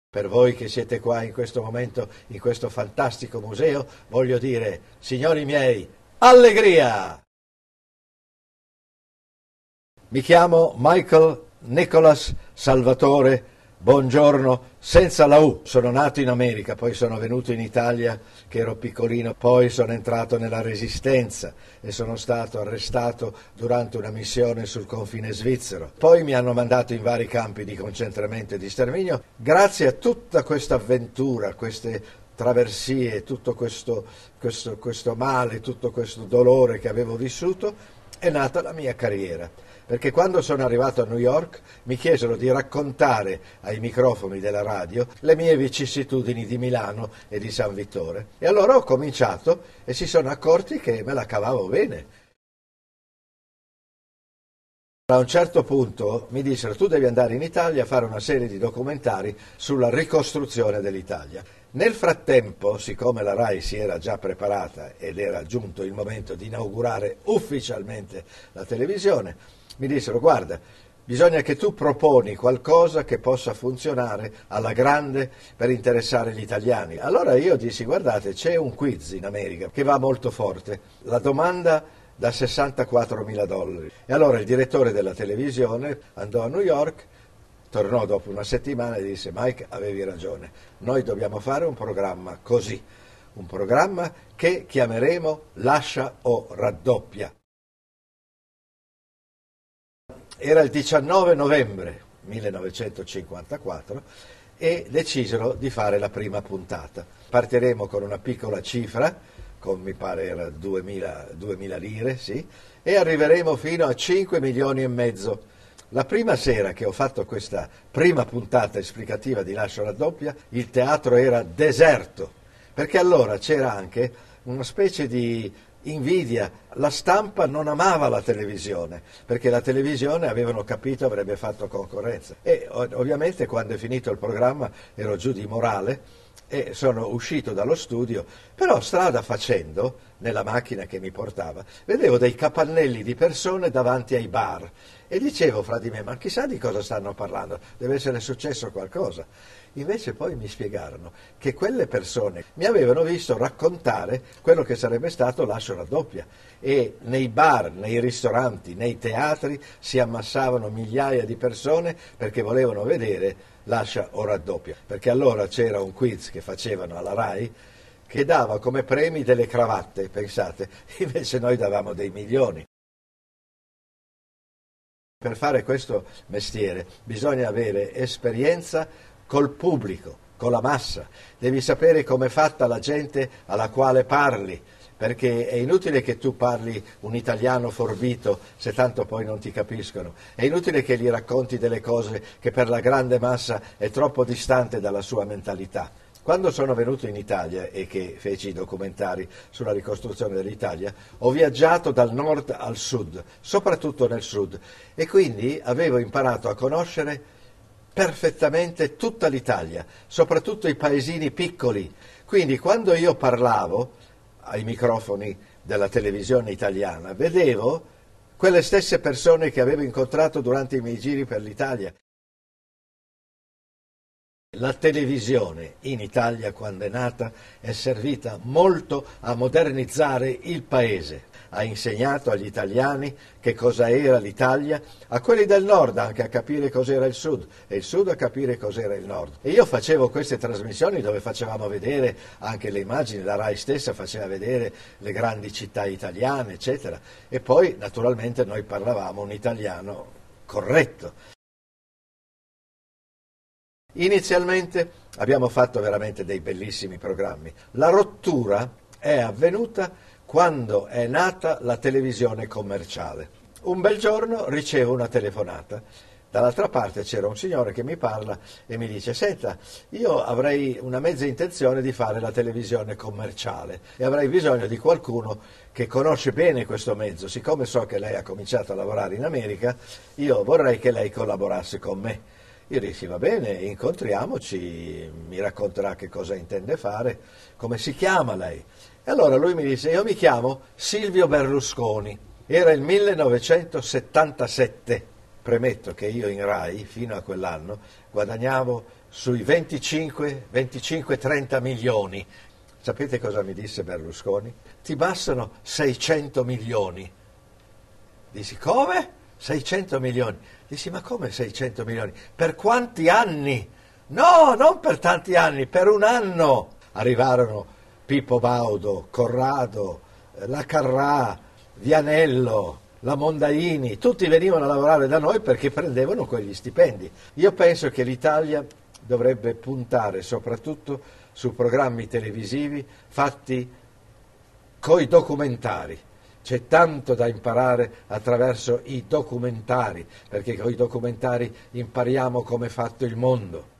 Per voi che siete qua in questo momento, in questo fantastico museo, voglio dire, signori miei, allegria! Mi chiamo Michael Nicholas Salvatore, buongiorno, senza la U. Sono nato in America, poi sono venuto in Italia che ero piccolino, poi sono entrato nella Resistenza e sono stato arrestato durante una missione sul confine svizzero. Poi mi hanno mandato in vari campi di concentramento e di sterminio. Grazie a tutta questa avventura, queste traversie, tutto questo male, tutto questo dolore che avevo vissuto, è nata la mia carriera. Perché quando sono arrivato a New York mi chiesero di raccontare ai microfoni della radio le mie vicissitudini di Milano e di San Vittore. E allora ho cominciato e si sono accorti che me la cavavo bene. A un certo punto mi dissero: tu devi andare in Italia a fare una serie di documentari sulla ricostruzione dell'Italia. Nel frattempo, siccome la RAI si era già preparata ed era giunto il momento di inaugurare ufficialmente la televisione, mi dissero: guarda, bisogna che tu proponi qualcosa che possa funzionare alla grande per interessare gli italiani. Allora io dissi: guardate, c'è un quiz in America che va molto forte, la domanda da $64.000. E allora il direttore della televisione andò a New York, tornò dopo una settimana e disse: Mike, avevi ragione, noi dobbiamo fare un programma così, un programma che chiameremo Lascia o raddoppia. Era il 19 novembre 1954 e decisero di fare la prima puntata. Partiremo con una piccola cifra, con mi pare era 2000 lire, sì, e arriveremo fino a 5 milioni e mezzo. La prima sera che ho fatto questa prima puntata esplicativa di Lascia raddoppia, il teatro era deserto, perché allora c'era anche una specie di invidia. La stampa non amava la televisione, perché la televisione, avevano capito, avrebbe fatto concorrenza. E ovviamente quando è finito il programma ero giù di morale e sono uscito dallo studio, però strada facendo, nella macchina che mi portava, vedevo dei capannelli di persone davanti ai bar e dicevo fra di me: ma chissà di cosa stanno parlando, deve essere successo qualcosa. Invece poi mi spiegarono che quelle persone mi avevano visto raccontare quello che sarebbe stato Lascia raddoppia, e nei bar, nei ristoranti, nei teatri si ammassavano migliaia di persone perché volevano vedere Lascia o raddoppia, perché allora c'era un quiz che facevano alla RAI che dava come premi delle cravatte, pensate, invece noi davamo dei milioni. Per fare questo mestiere bisogna avere esperienza col pubblico, con la massa, devi sapere com'è fatta la gente alla quale parli, perché è inutile che tu parli un italiano forbito se tanto poi non ti capiscono, è inutile che gli racconti delle cose che per la grande massa è troppo distante dalla sua mentalità. Quando sono venuto in Italia e che feci i documentari sulla ricostruzione dell'Italia, ho viaggiato dal nord al sud, soprattutto nel sud, e quindi avevo imparato a conoscere perfettamente tutta l'Italia, soprattutto i paesini piccoli. Quindi quando io parlavo ai microfoni della televisione italiana, vedevo quelle stesse persone che avevo incontrato durante i miei giri per l'Italia. La televisione in Italia, quando è nata, è servita molto a modernizzare il paese, ha insegnato agli italiani che cosa era l'Italia, a quelli del nord anche a capire cos'era il sud e il sud a capire cos'era il nord. E io facevo queste trasmissioni dove facevamo vedere anche le immagini, la RAI stessa faceva vedere le grandi città italiane, eccetera, e poi naturalmente noi parlavamo un italiano corretto. Inizialmente abbiamo fatto veramente dei bellissimi programmi. La rottura è avvenuta quando è nata la televisione commerciale. Un bel giorno ricevo una telefonata. Dall'altra parte c'era un signore che mi parla e mi dice: senta, io avrei una mezza intenzione di fare la televisione commerciale e avrei bisogno di qualcuno che conosce bene questo mezzo. Siccome so che lei ha cominciato a lavorare in America, io vorrei che lei collaborasse con me. Io dissi: va bene, incontriamoci, mi racconterà che cosa intende fare, come si chiama lei. E allora lui mi disse: io mi chiamo Silvio Berlusconi. Era il 1977, premetto che io in RAI fino a quell'anno guadagnavo sui 25-30 milioni. Sapete cosa mi disse Berlusconi? Ti bastano 600 milioni. Dissi, come? 600 milioni. Dissi, ma come 600 milioni? Per quanti anni? No, non per tanti anni, per un anno. Arrivarono Pippo Baudo, Corrado, la Carrà, Vianello, la Mondaini, tutti venivano a lavorare da noi perché prendevano quegli stipendi. Io penso che l'Italia dovrebbe puntare soprattutto su programmi televisivi fatti coi documentari. C'è tanto da imparare attraverso i documentari, perché con i documentari impariamo come è fatto il mondo.